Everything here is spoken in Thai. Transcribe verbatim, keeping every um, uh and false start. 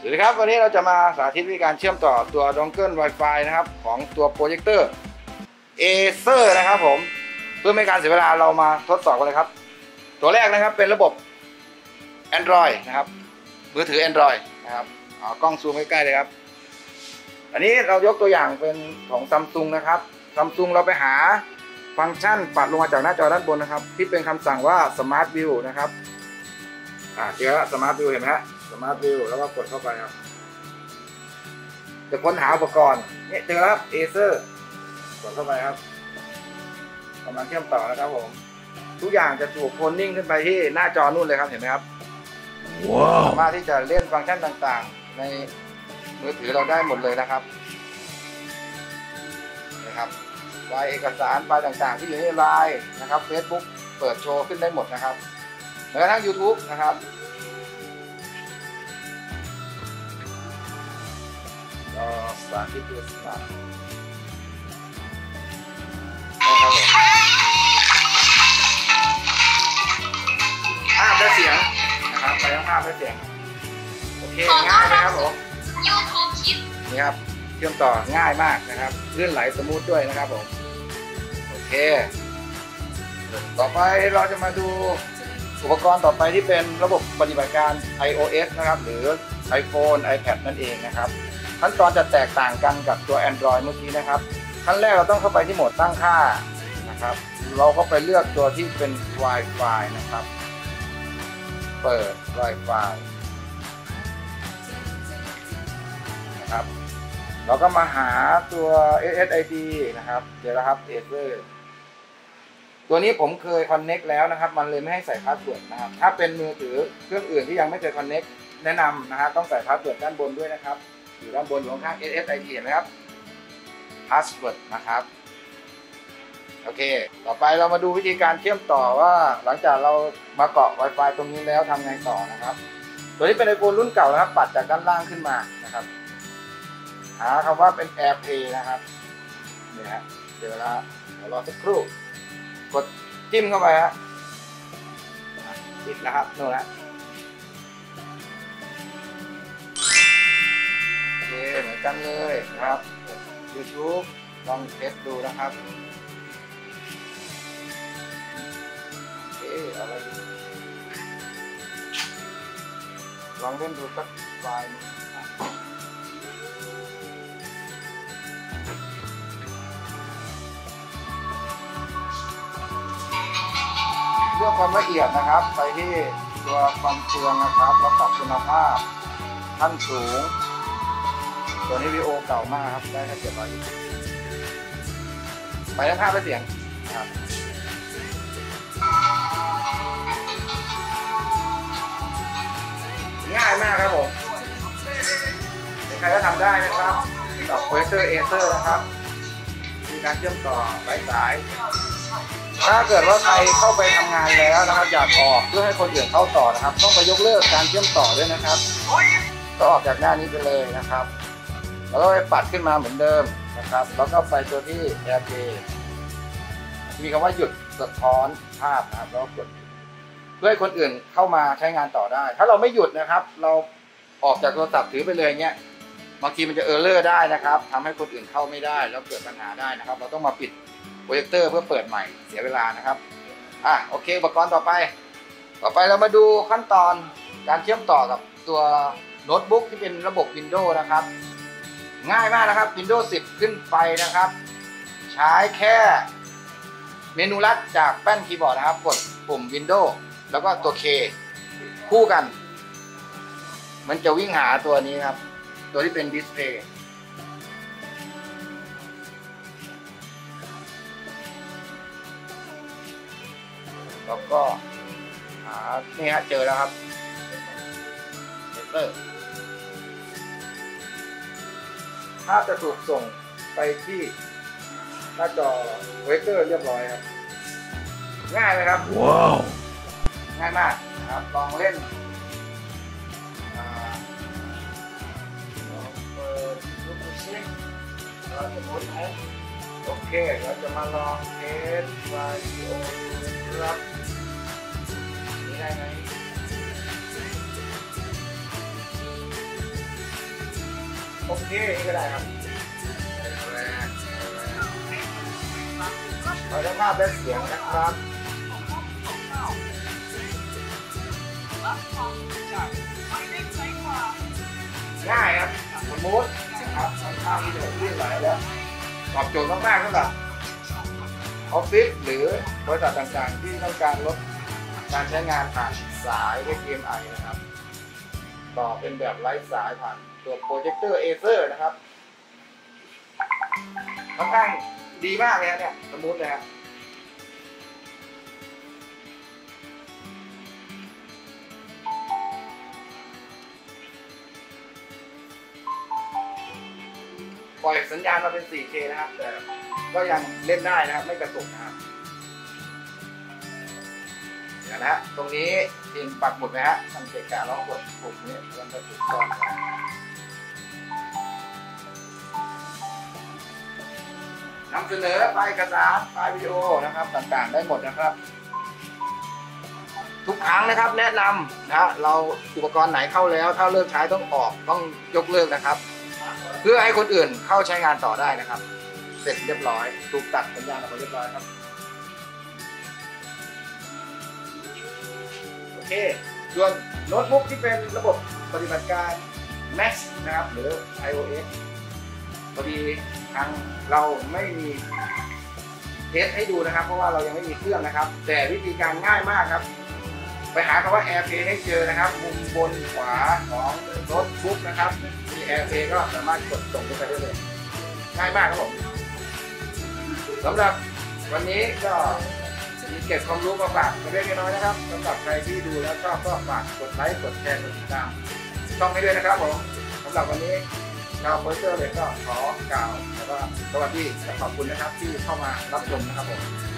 สวัสดีครับวันนี้เราจะมาสาธิตวิธีการเชื่อมต่อตัวดองเกิล Wi-Fi นะครับของตัวโปรเจคเตอร์ Acer นะครับผมเพื่อไม่ให้การเสียเวลาเรามาทดสอบกันเลยครับตัวแรกนะครับเป็นระบบ Android นะครับมือถือ Android นะครับเอากล้องซูมใกล้ๆเลยครับอันนี้เรายกตัวอย่างเป็นของ Samsung นะครับ Samsung เราไปหาฟังก์ชันปัดลงมาจากหน้าจอด้านบนนะครับที่เป็นคำสั่งว่า Smart View นะครับอ่าเจอแล้ว Smart View เห็นไหมฮะ Smart View แล้วก็กดเข้าไปครับจะค้นหาอุปกรณ์เนี่ยเจอแล้ว Acer กดเข้าไปครับกำลังเชื่อมต่อนะครับผมทุกอย่างจะถูกโพลนิ่งขึ้นไปที่หน้าจอนู่นเลยครับเห็นไหมครับว้าวสามารถที่จะเล่นฟังก์ชันต่างๆในมือถือเราได้หมดเลยนะครับนะครับไฟล์เอกสารไฟล์ต่างๆที่อยู่ในไลน์นะครับ Facebook เปิดโชว์ขึ้นได้หมดนะครับแม้กระทั่ง YouTube นะครับก็สาธิตดูสิครับภาพและเสียงนะครับไปทั้งภาพและเสียงโอเคง่ายเลยครับผม YouTube Kids นี่ครับเชื่อมต่อง่ายมากนะครับลื่นไหลสมูทด้วยนะครับผมโอเคต่อไปเราจะมาดูอุปกรณ์ต่อไปที่เป็นระบบปฏิบัติการ iOS นะครับหรือ iPhone iPad นั่นเองนะครับขั้นตอนจะแตกต่างกันกับตัว Android เมื่อกี้นะครับขั้นแรกเราต้องเข้าไปที่โหมดตั้งค่านะครับเราก็ไปเลือกตัวที่เป็น Wi-Fi นะครับเปิด Wi-Fi นะครับเราก็มาหาตัว เอส เอส ไอ ดี นะครับเดี๋ยวนะครับ Acer ตัวนี้ผมเคย Connect แล้วนะครับมันเลยไม่ให้ใส่พาสเวิร์ดนะครับถ้าเป็นมือถือเครื่องอื่นที่ยังไม่เคย Connect แนะนำนะครับต้องใส่พาสเวิร์ดด้านบนด้วยนะครับอยู่ด้านบนอยู่ข้าง เอส เอส ไอ ดี เห็นไหมครับพาสเวิร์ดนะครับโอเคต่อไปเรามาดูวิธีการเชื่อมต่อว่าหลังจากเรามาเกาะ Wi-Fi ตรงนี้แล้วทำไงต่อนะครับตัวนี้เป็น iPhone รุ่นเก่านะครับปัดจากด้านล่างขึ้นมานะครับหาคำว่าเป็น AirPlay นะครับเนี่ยฮะเดี๋ยวนะเดี๋ยวรอสักครู่กดจิ้มเข้าไปฮะติดนะครับโน่นฮะโอเคเหมือนกันเลยนะครับ YouTube ลองเทสดูนะครับโอเคอะไรลองเล่นดูสักไฟล์เลือกความละเอียดนะครับไปที่ตัวความเฟืองนะครับแล้วปรับคุณภาพขั้นสูงตัวนี้วิดีโอเก่ามากครับได้แค่เจ็ดร้อยไปทั้งภาพและเสียงนะครับง่ายมากครับผมใครก็ทำได้นะครับกับโปรเจคเตอร์ Acer นะครับมีการเชื่อมต่อสายสายถ้าเกิดว่าใครเข้าไปทำงานแล้วนะครับอยากออกเพื่อให้คนอื่นเข้าต่อนะครับต้องไปยกเลิกการเชื่อมต่อด้วยนะครับก็ออกจากหน้านี้ไปเลยนะครับแล้วก็ไปปัดขึ้นมาเหมือนเดิมนะครับแล้วก็ไปตัวที่ AirPlay มีคำว่าหยุดสะท้อนภาพนะครับแล้วกดเพื่อให้คนอื่นเข้ามาใช้งานต่อได้ถ้าเราไม่หยุดนะครับเราออกจากโทรศัพท์ถือไปเลยเงี้ยบางทีมันจะเออร์เลอร์ได้นะครับทำให้คนอื่นเข้าไม่ได้แล้วเกิดปัญหาได้นะครับเราต้องมาปิดโปรเจคเตอร์เพื่อเปิดใหม่เสียเวลานะครับอ่ะโอเคอุปกรณ์ต่อไปต่อไปเรามาดูขั้นตอนการเชื่อมต่อกับตัวโน้ตบุ๊กที่เป็นระบบ Windows นะครับง่ายมากนะครับ Windows สิบขึ้นไปนะครับใช้แค่เมนูลัดจากแป้นคีย์บอร์ดนะครับกดปุ่ม Windows แล้วก็ตัว K คู่กันมันจะวิ่งหาตัวนี้ครับตัวที่เป็นดิสเพย์แล้วก็หานี่ฮะเจอแล้วครับเอเซอร์ภาพจะถูกส่งไปที่หน้าจอโปรเจคเตอร์เรียบร้อยครับง่ายไหมครับว้าวง่ายมากนะครับลองเล่นเปิดดูซิเราจะพูดไหมโอเคเราจะมาลองเทสวิดีโอครับนี่ได้ไหมโอเคนี่ก็ได้ครับเราจะภาพและเสียงนะครับง่ายครับสมูทนะครับค่อนข้างที่จะลื่นไหลแล้วตอบโจทย์มากๆสำหรับออฟฟิศหรือบริษัทต่างๆที่ต้องการลดการใช้งานผ่านสาย เอช ดี เอ็ม ไอ นะครับต่อเป็นแบบไร้สายผ่านตัวโปรเจคเตอร์เอเซอร์นะครับค่อนข้างดีมากเลยเนี่ยสมูทเลยครับปล่อยสัญญาณมาเป็น โฟร์เค นะครับแต่ก็ยังเล่นได้นะครับไม่กระตุกนะครับเดี๋ยวนะฮะตรงนี้ทีมปักหมุดนะฮะมันเกะกะล้อกดปุ่มนี้มันจะถูกต้องนำเสนอไฟล์เอกสารไฟล์วิดีโอนะครับต่างๆได้หมดนะครับทุกครั้งนะครับแนะนำนะเราอุปกรณ์ไหนเข้าแล้วถ้าเลิกใช้ต้องออกต้องยกเลิกนะครับเพื่อให้คนอื่นเข้าใช้งานต่อได้นะครับเสร็จเรียบร้อยถูกตัดสัญญาณออกมาเรียบร้อยครับโอเคส่วนโน้ตบุ๊กที่เป็นระบบปฏิบัติการ Mac นะครับหรือ ไอ โอ เอส พอดีทางเราไม่มีเทสให้ดูนะครับเพราะว่าเรายังไม่มีเครื่องนะครับแต่วิธีการง่ายมากครับไปหาคำว่า AirPlay ให้เจอนะครับมุมบนขวาของโน้ตบุ๊กนะครับมี AirPlay ก็สามารถกดส่งเข้าไปได้เลยง่ายมากครับผมสำหรับวันนี้ก็มีเก็บความรู้มาฝากเล็กน้อยนะครับสำหรับใครที่ดูแล้วชอบก็ฝากกดไลค์กดแชร์กดติดตามช่องให้ด้วยนะครับผมสำหรับวันนี้ชาวโปรเจคเตอร์เลยก็ขอกล่าวแล้วก็สวัสดีและขอบคุณนะครับที่เข้ามารับชมนะครับผม